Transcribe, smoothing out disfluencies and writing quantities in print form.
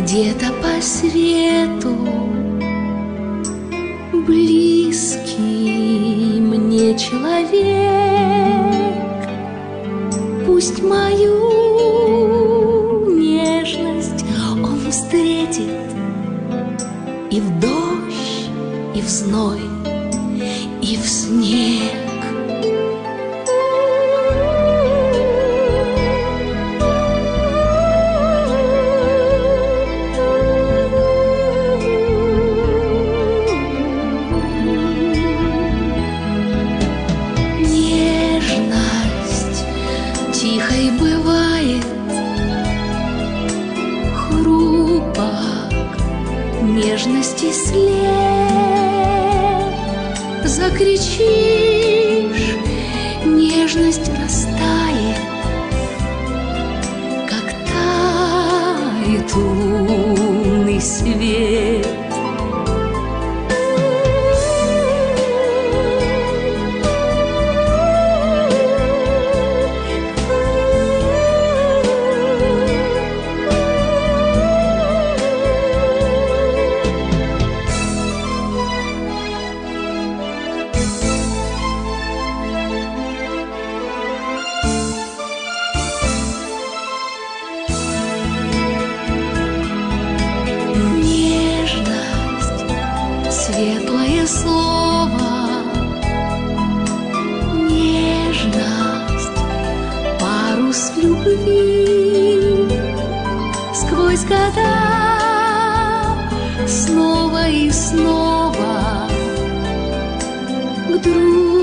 Где-то по свету близкий мне человек, пусть мою нежность он встретит и в дождь, и в зной, и в снег. Тихой бывает, хрупок нежности след. Закричишь, нежность растает, как тает лунный свет. Светлое слово, нежность, парус любви. Сквозь года снова и снова к другу